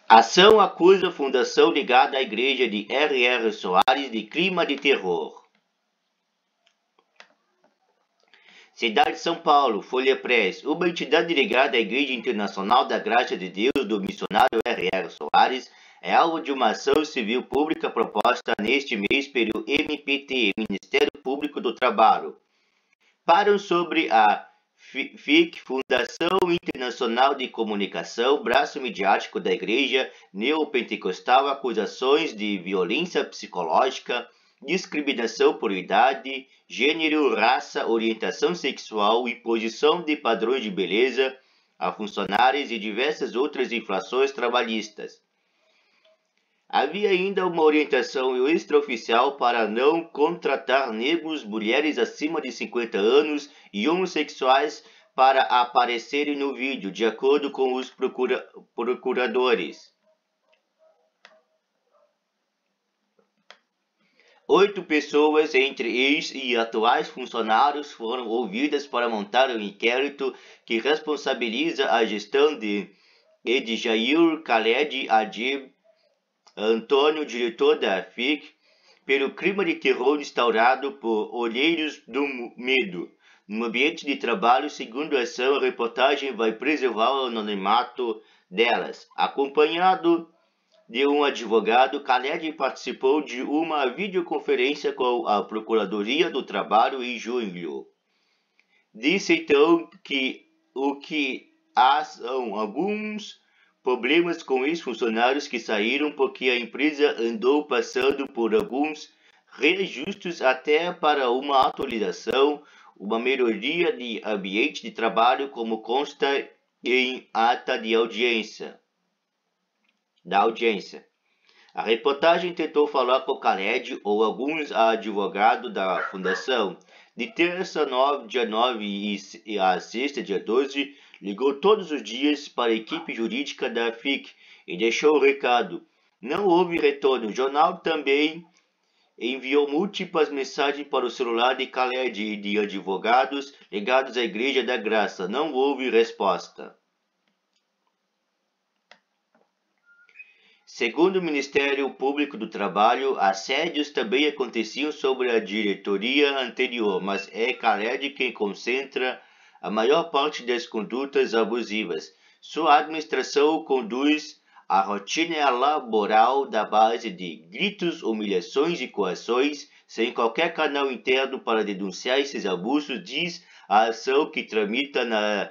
Ação acusa a fundação ligada à igreja de R.R. Soares de clima de terror. Cidade de São Paulo, Folha Press. Uma entidade ligada à Igreja Internacional da Graça de Deus do missionário R.R. Soares é alvo de uma ação civil pública proposta neste mês pelo MPT, Ministério Público do Trabalho. Param sobre a FIC, Fundação Internacional de Comunicação, braço midiático da Igreja Neopentecostal, acusações de violência psicológica, discriminação por idade, gênero, raça, orientação sexual, imposição de padrões de beleza a funcionários e diversas outras infrações trabalhistas. Havia ainda uma orientação extraoficial para não contratar negros, mulheres acima de 50 anos e homossexuais para aparecerem no vídeo, de acordo com os procuradores. 8 pessoas, entre ex e atuais funcionários, foram ouvidas para montar um inquérito que responsabiliza a gestão de Edjair Khaled Adib Antônio, diretor da FIC, pelo clima de terror instaurado por olheiros do medo no ambiente de trabalho. Segundo a ação, a reportagem vai preservar o anonimato delas. Acompanhado de um advogado, Khaled participou de uma videoconferência com a Procuradoria do Trabalho em junho. Disse então que o que há são alguns problemas com ex-funcionários que saíram porque a empresa andou passando por alguns reajustes até para uma atualização, uma melhoria de ambiente de trabalho, como consta em ata de audiência. A reportagem tentou falar com Khaled ou alguns advogados da fundação. De terça, dia 9 e a sexta, dia 12, ligou todos os dias para a equipe jurídica da FIC e deixou o recado. Não houve retorno. O jornal também enviou múltiplas mensagens para o celular de Khaled e de advogados ligados à Igreja da Graça. Não houve resposta. Segundo o Ministério Público do Trabalho, assédios também aconteciam sobre a diretoria anterior, mas é Khaled quem concentra a maior parte das condutas abusivas. Sua administração conduz a rotina laboral da base de gritos, humilhações e coações, sem qualquer canal interno para denunciar esses abusos, diz a ação que tramita na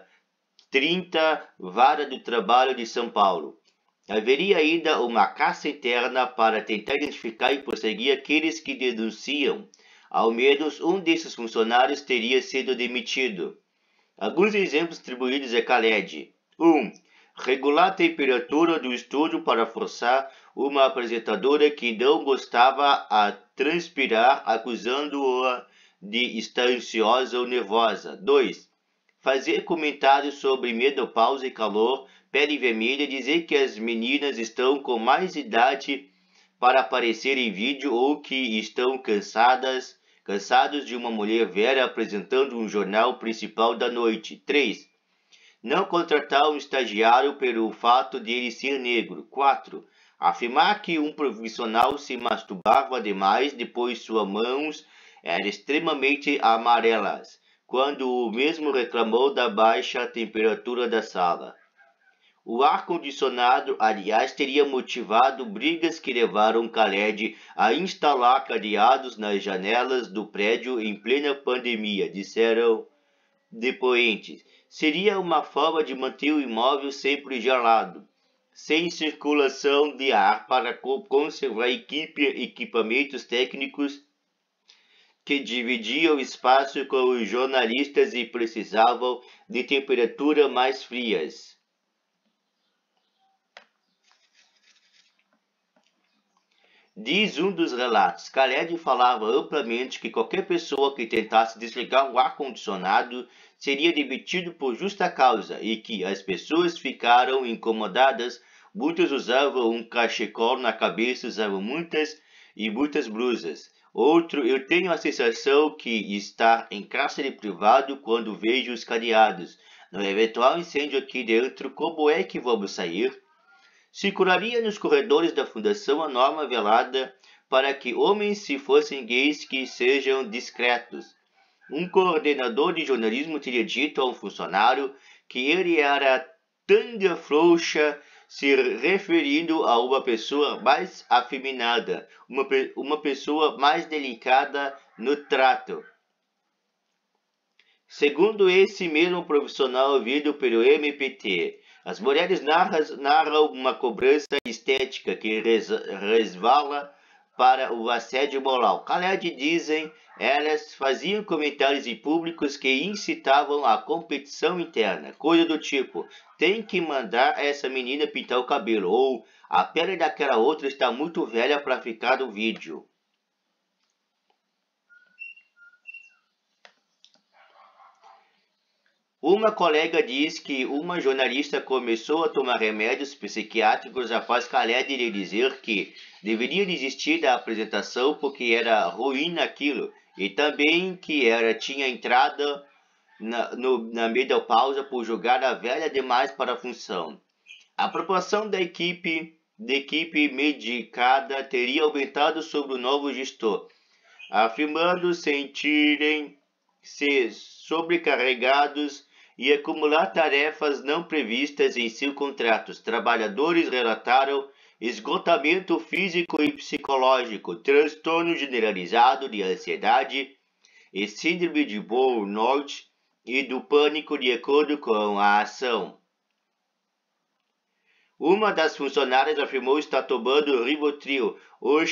30 Vara do Trabalho de São Paulo. Haveria ainda uma caça interna para tentar identificar e prosseguir aqueles que denunciam. Ao menos um desses funcionários teria sido demitido. Alguns exemplos atribuídos a Khaled. 1. Regular a temperatura do estúdio para forçar uma apresentadora que não gostava a transpirar, acusando-a de estar ansiosa ou nervosa. 2. Fazer comentários sobre menopausa e calor, pele vermelha, dizer que as meninas estão com mais idade para aparecer em vídeo ou que estão cansados de uma mulher velha apresentando um jornal principal da noite. 3. Não contratar um estagiário pelo fato de ele ser negro. 4. Afirmar que um profissional se masturbava demais depois suas mãos eram extremamente amarelas, quando o mesmo reclamou da baixa temperatura da sala. O ar-condicionado, aliás, teria motivado brigas que levaram Khaled a instalar cadeados nas janelas do prédio em plena pandemia, disseram depoentes. Seria uma forma de manter o imóvel sempre gelado, sem circulação de ar, para conservar equipamentos técnicos que dividiam o espaço com os jornalistas e precisavam de temperaturas mais frias. Diz um dos relatos, Khaled falava amplamente que qualquer pessoa que tentasse desligar o ar-condicionado seria demitido por justa causa e que as pessoas ficaram incomodadas. Muitos usavam um cachecol na cabeça, usavam muitas blusas. Outro, eu tenho a sensação que estar em cárcere privado quando vejo os cadeados. No eventual incêndio aqui dentro, como é que vamos sair? circularia nos corredores da fundação a norma velada para que homens, se fossem gays, que sejam discretos. Um coordenador de jornalismo teria dito a um funcionário que ele era tanga frouxa, se referindo a uma pessoa mais afeminada, uma pessoa mais delicada no trato. Segundo esse mesmo profissional ouvido pelo MPT, as mulheres narram uma cobrança estética que resvala para o assédio moral. Khaled dizem, elas faziam comentários em públicos que incitavam a competição interna, coisa do tipo, tem que mandar essa menina pintar o cabelo, ou a pele daquela outra está muito velha para ficar no vídeo. Uma colega diz que uma jornalista começou a tomar remédios psiquiátricos após Khaled lhe dizer que deveria desistir da apresentação porque era ruim naquilo, e também que ela tinha entrado na menopausa por julgar-a velha demais para a função. A proporção da equipe medicada teria aumentado sob o novo gestor, afirmando sentirem-se sobrecarregados e acumular tarefas não previstas em seus contratos. Trabalhadores relataram esgotamento físico e psicológico, transtorno generalizado de ansiedade e síndrome de burnout e do pânico de acordo com a ação. Uma das funcionárias afirmou estar tomando Rivotril, o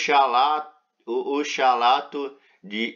chalato de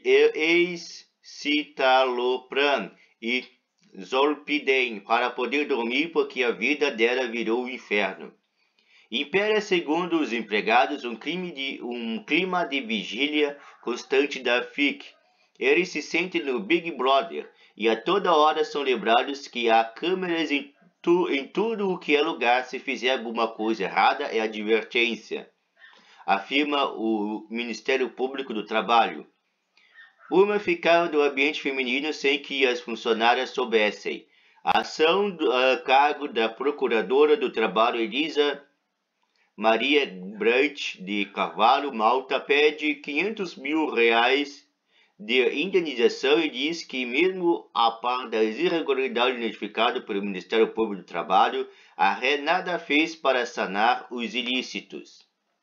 escitalopram e Zolpidem para poder dormir porque a vida dela virou um inferno. Impera, segundo os empregados, um clima de vigília constante da FIC. Eles se sentem no Big Brother e a toda hora são lembrados que há câmeras em tudo o que é lugar. Se fizer alguma coisa errada é advertência, afirma o Ministério Público do Trabalho. Uma ficaram no ambiente feminino sem que as funcionárias soubessem. A ação a cargo da Procuradora do Trabalho Elisa Maria Brant de Carvalho Malta pede R$500 mil de indenização e diz que, mesmo a par das irregularidades identificadas pelo Ministério Público do Trabalho, a RE nada fez para sanar os ilícitos.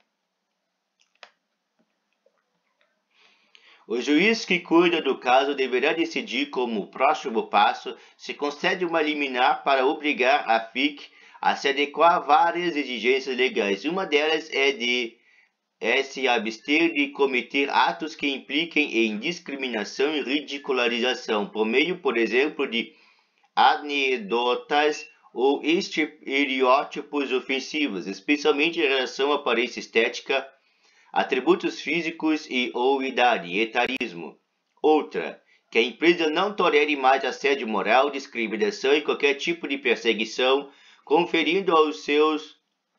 O juiz que cuida do caso deverá decidir como próximo passo se concede uma liminar para obrigar a FIC a se adequar a várias exigências legais. Uma delas é se abster de cometer atos que impliquem em discriminação e ridicularização, por meio, por exemplo, de anedotas ou estereótipos ofensivos, especialmente em relação à aparência estética, atributos físicos ou idade, etarismo. Outra, que a empresa não tolere mais assédio moral, discriminação e qualquer tipo de perseguição, conferindo aos seus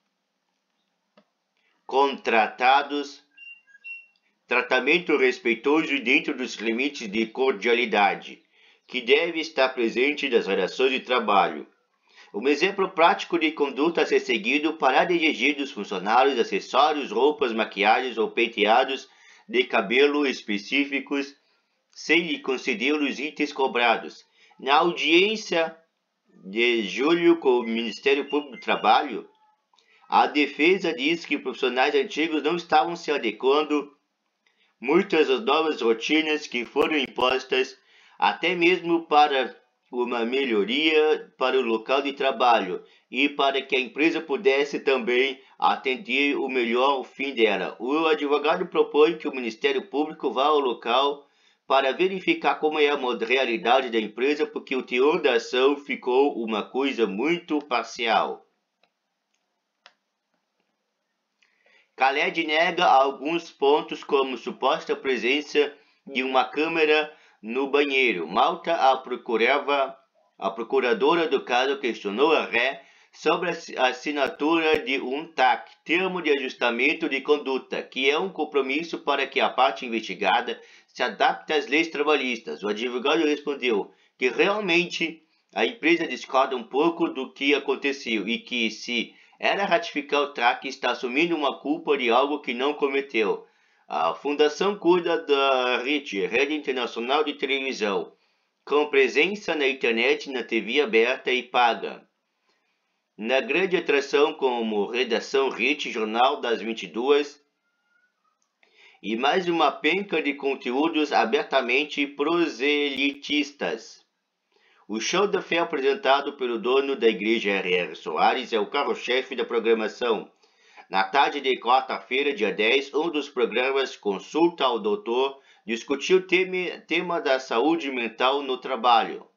contratados tratamento respeitoso dentro dos limites de cordialidade, que deve estar presente nas relações de trabalho. Um exemplo prático de conduta a ser seguido: parar de exigir dos funcionários acessórios, roupas, maquiagens ou penteados de cabelo específicos sem lhe conceder os itens cobrados. Na audiência de julho com o Ministério Público do Trabalho, a defesa diz que profissionais antigos não estavam se adequando muitas das novas rotinas que foram impostas, até mesmo para uma melhoria para o local de trabalho e para que a empresa pudesse também atender o melhor o fim dela. O advogado propõe que o Ministério Público vá ao local para verificar como é a realidade da empresa, porque o teor da ação ficou uma coisa muito parcial. Khaled nega alguns pontos, como suposta presença de uma câmera no banheiro. Malta, a procuradora do caso, questionou a RE sobre a assinatura de um TAC, termo de ajustamento de conduta, que é um compromisso para que a parte investigada se adapte às leis trabalhistas. O advogado respondeu que realmente a empresa discorda um pouco do que aconteceu e que, se era ratificar o TRAC que está assumindo uma culpa de algo que não cometeu. A fundação cuida da RIT, Rede Internacional de Televisão, com presença na internet, na TV aberta e paga. Na grande atração como Redação RIT, Jornal das 22, e mais uma penca de conteúdos abertamente proselitistas. O show da fé apresentado pelo dono da igreja R.R. Soares é o carro-chefe da programação. Na tarde de quarta-feira, dia 10, um dos programas Consulta ao Doutor discutiu o tema da saúde mental no trabalho.